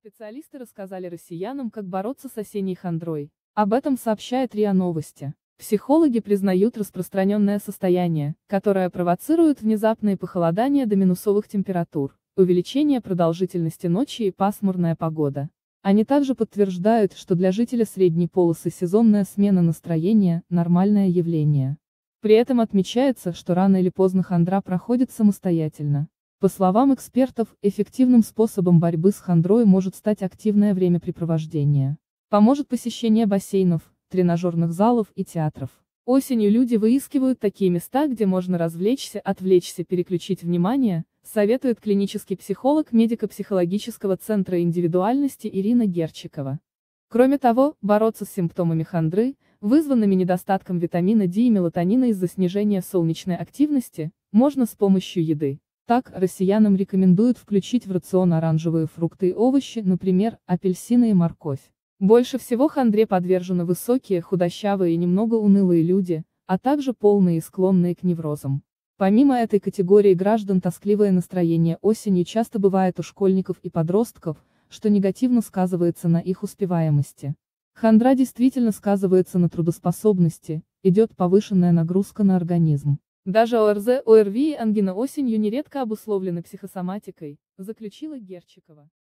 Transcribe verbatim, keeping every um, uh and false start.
Специалисты рассказали россиянам, как бороться с осенней хандрой. Об этом сообщает РИА Новости. Психологи признают распространенное состояние, которое провоцирует внезапные похолодания до минусовых температур, увеличение продолжительности ночи и пасмурная погода. Они также подтверждают, что для жителя средней полосы сезонная смена настроения – нормальное явление. При этом отмечается, что рано или поздно хандра проходит самостоятельно. По словам экспертов, эффективным способом борьбы с хандрой может стать активное времяпрепровождение. Поможет посещение бассейнов, тренажерных залов и театров. Осенью люди выискивают такие места, где можно развлечься, отвлечься, переключить внимание, советует клинический психолог медико-психологического центра индивидуальности Ирина Герчикова. Кроме того, бороться с симптомами хандры, вызванными недостатком витамина Д и мелатонина из-за снижения солнечной активности, можно с помощью еды. Так, россиянам рекомендуют включить в рацион оранжевые фрукты и овощи, например, апельсины и морковь. Больше всего хандре подвержены высокие, худощавые и немного унылые люди, а также полные и склонные к неврозам. Помимо этой категории граждан, тоскливое настроение осенью часто бывает у школьников и подростков, что негативно сказывается на их успеваемости. Хандра действительно сказывается на трудоспособности, идет повышенная нагрузка на организм. Даже ОРЗ, ОРВИ и ангина осенью нередко обусловлены психосоматикой, заключила Герчикова.